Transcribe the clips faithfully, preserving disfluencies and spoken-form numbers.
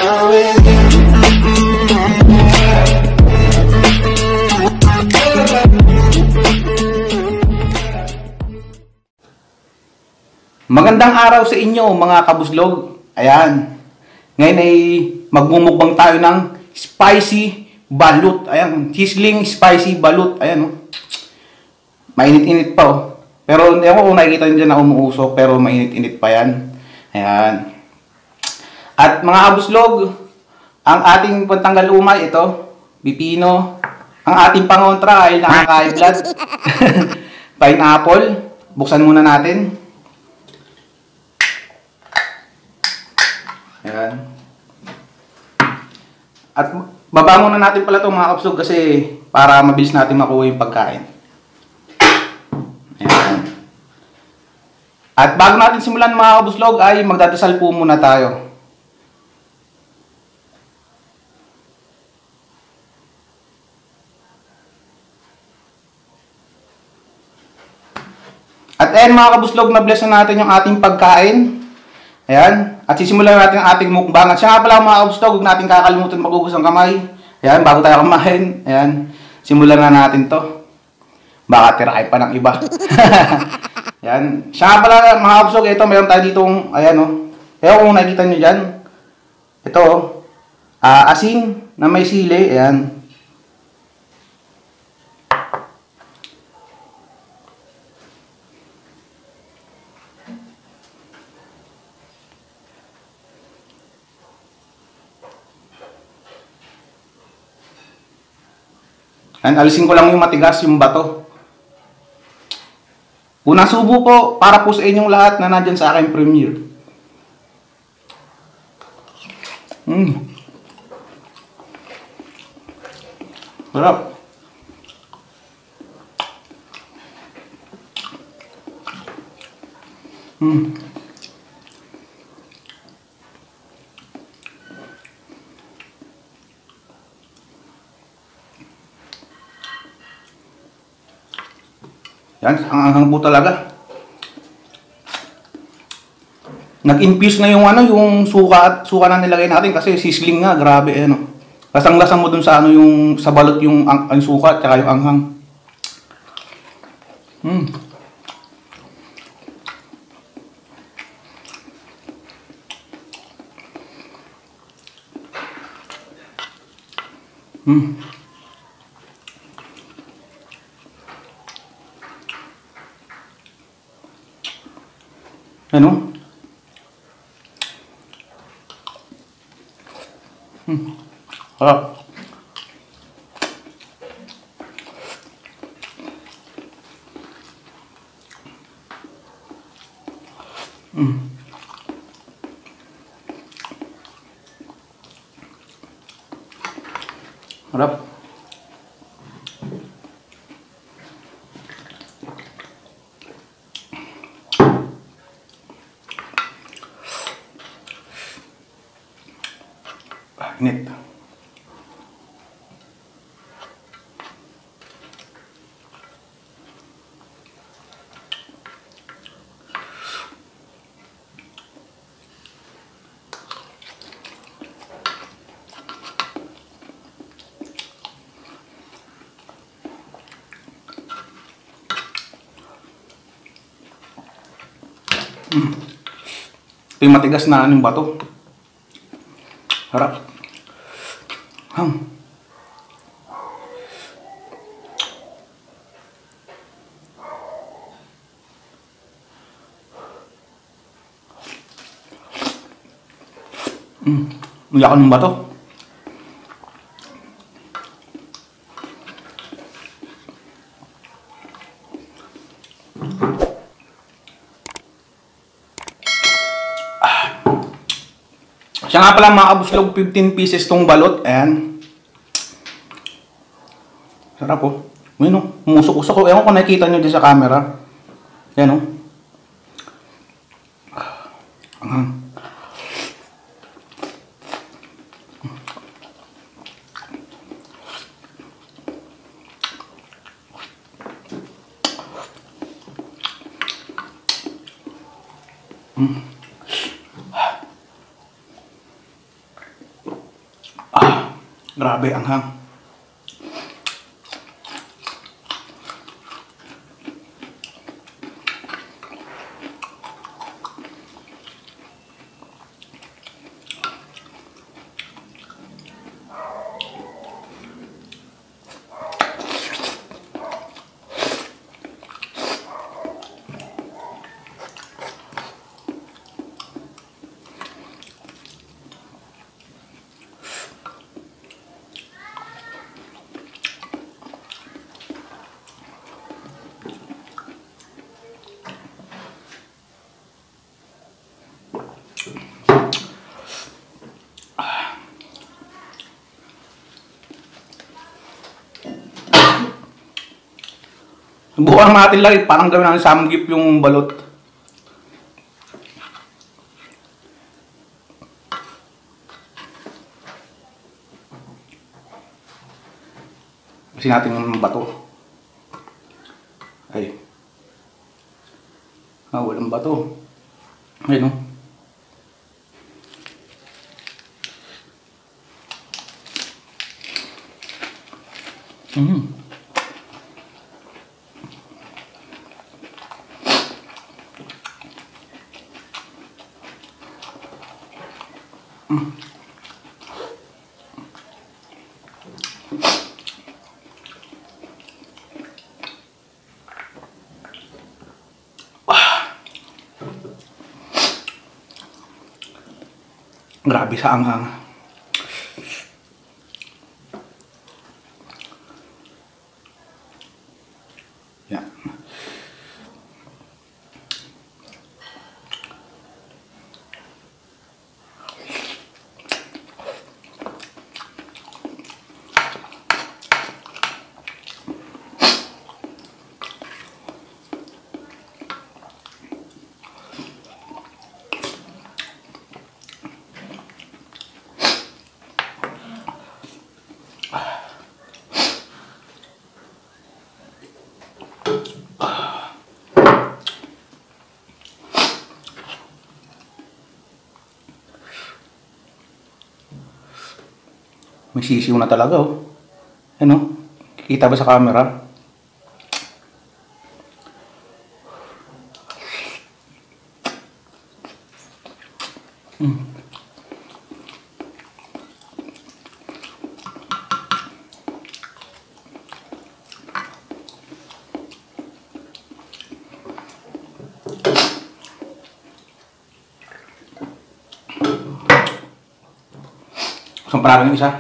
Magandang araw sa inyo mga kabuslog. Ayan. Ngayon ay magmumukbang tayo ng spicy balut. Ayan, sizzling spicy balut. Ayan oh. Mainit-init pa oh. Pero hindi ako kung nakikita nyo dyan na umuusok, pero mainit-init pa yan. Ayan. At mga kabuslog, ang ating pantanggal umay, ito, pipino. Ang ating pangontra ay nakaka-high blood. Pineapple. Buksan muna natin. Ayan. At baba muna natin pala ito mga kabuslog kasi para mabilis natin makuha yung pagkain. Ayan. At bago natin simulan mga kabuslog ay magdadasal po muna tayo. At ayan mga kabuslog, na-bless na natin yung ating pagkain. Ayan. At sisimulan natin ang ating mukbang. At siya nga pala mga kabuslog, huwag natin kakalimutan maghugas ng kamay. Ayan, bago tayo kumain. Ayan. Simulan na natin to. Baka tirahin pa ng iba. Ayan. Siya nga pala mga kabuslog, ito meron tayo ditong, ayan o. Oh. Ewan kung nakikita nyo dyan. Ito o. Oh. Uh, asin na may sili. Ayan. Ayan, alisin ko lang yung matigas, yung bato. Unang subo po, para po sa inyong lahat na nandyan sa aking premiere. Mmm. Sarap. Mmm. Yan, ang anghang po talaga. Nag-infuse na yung ano, yung suka at suka na nilagay natin kasi sizzling nga, grabe eh no. Lasang-lasa mo dun sa ano yung sa balot yung ang, ang suka at saka yung anghang. Hmm. Hmm. Ano? Hmm. Harap. Hmm. Harap. Init. Mm. Ito yung matigas na anong bato. Harap. Hmm. Hmm. Lakan ng bato. Siya nga pala mga kabuslog, fifteen pieces tong balot. Ayan. Sarap po. Oh. Ayun o, umusok-usok ko. Ewan ko nakikita nyo din sa camera. Ayan o. Oh. Mm. Grabe ang hang. Bukan natin lang, parang gawin ng samgip yung balot. Kasi natin yung bato. Ay. Ah, walang bato. Ayun o. Mm. Mm. Ah. Grabe sa anghang. Yan. May sisiw na talaga oh. Ano? Kikita ba sa camera? Mm. Gusto pa natin yung isa?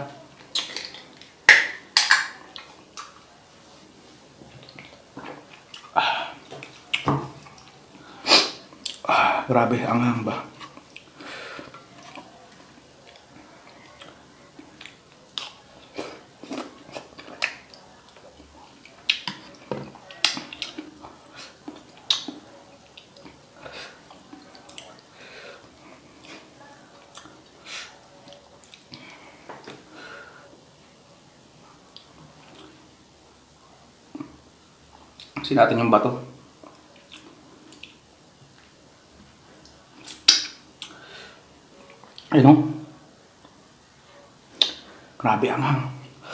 Grabe, anghang ba? Kasi natin yung bato. Ayun o. Grabe ang hang.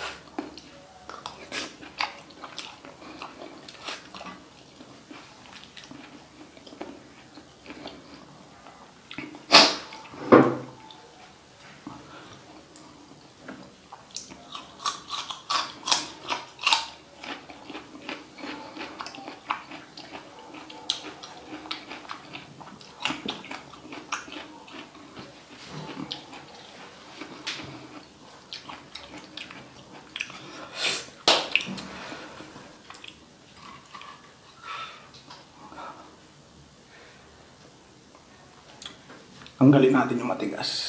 Tanggalin natin yung matigas.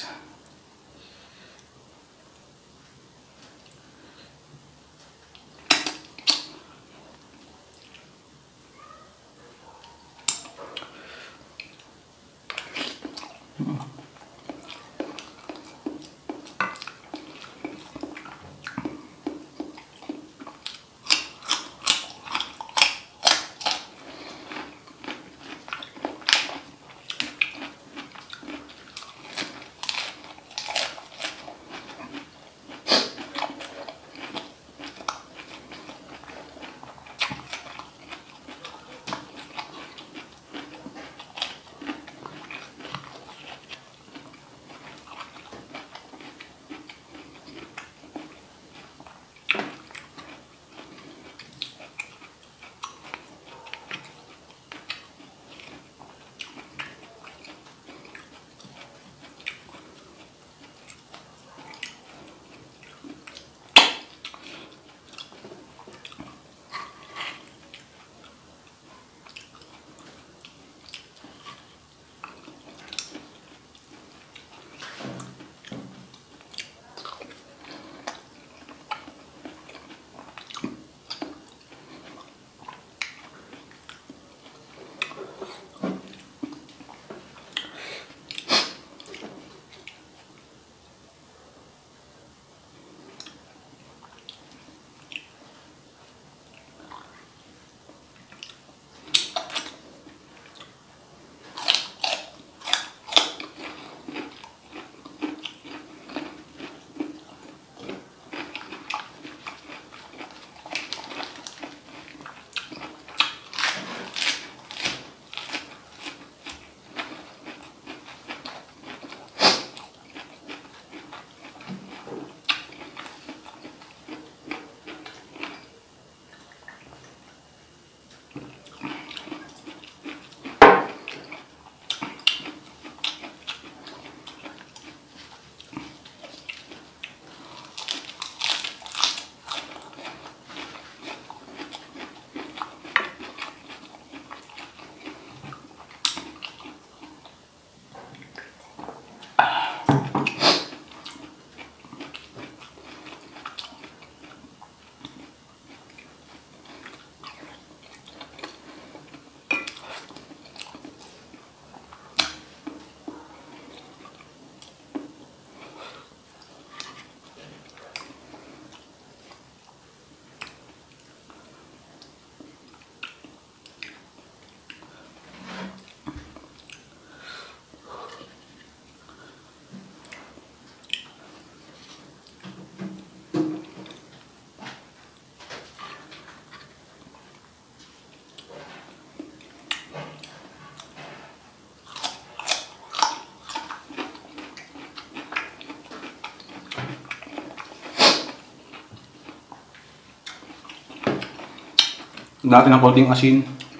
Dati ng konting asin.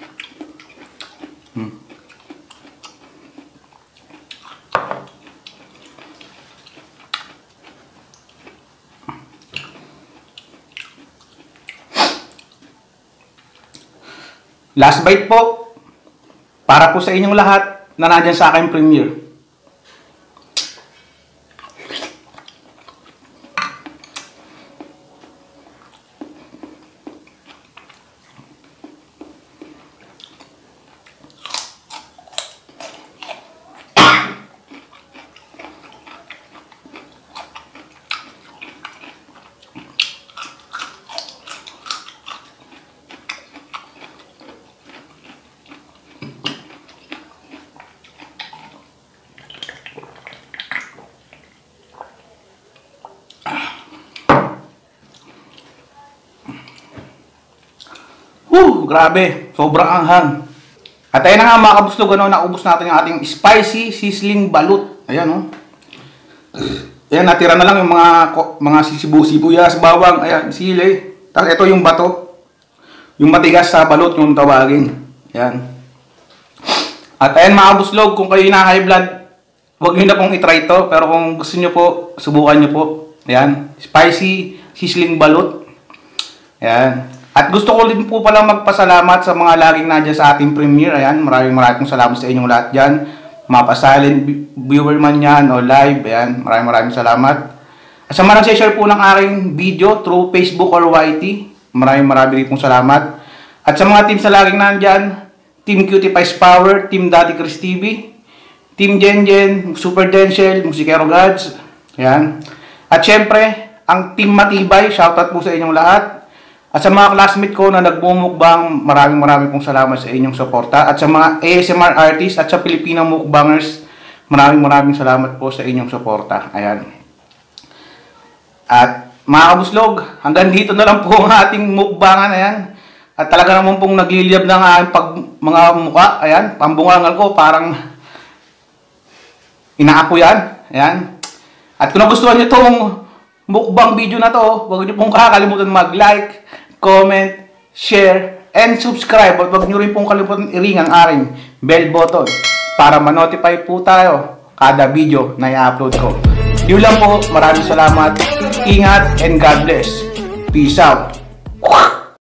Hmm. Last bite po, para po sa inyong lahat na nandyan sa aking premiere. Woo! Grabe! Sobrang anghang. At ayun na nga mga kabuslog, ano, naubos natin yung ating spicy sizzling balut. Ayan, oh. Ayan, natira na lang yung mga mga sisibu-sibuyas, bawang, ayan, sili. Tapos ito yung bato. Yung matigas sa balut, yung tawagin. Ayan. At ayan mga kabuslog, kung kayo na high blood, huwag nyo na pong itry ito. Pero kung gusto nyo po, subukan nyo po. Ayan, spicy sizzling balut. Ayan. At gusto ko din po pala magpasalamat sa mga laging nandiyan sa ating premiere. Ayan, maraming maraming salamat sa inyong lahat dyan. Mapa-silent viewer man yan o live. Ayan, maraming maraming salamat. At sa mga nagsishare po ng aking video through Facebook or Y T, maraming maraming pong salamat. At sa mga team sa laging nandyan, Team Cutie Pies Power, Team Daddy Chris T V, Team Jen Jen, Super Denshel, Musikero Gods. Ayan. At syempre, ang Team Matibay, shoutout po sa inyong lahat. At sa mga classmate ko na nagbumukbang, maraming maraming pong salamat sa inyong suporta. At sa mga A S M R artists at sa Filipino mukbangers, maraming maraming salamat po sa inyong suporta. Ayan. At mga kabuslog, hanggang dito na lang po ang ating mukbangan. Ayan. At talaga naman pong nagliliyab ng aking pag, mga mukha. Ayan. Pambungangal ko, parang inaapo yan. Ayan. At kung nagustuhan nyo itong mukbang video na to, huwag nyo pong kakalimutan mag-like, comment, share, and subscribe. At huwag nyo rin pong kalimutan i-ring ang aring bell button para ma-notify po tayo kada video na i-upload ko. Yun lang po. Maraming salamat. Ingat and God bless. Peace out.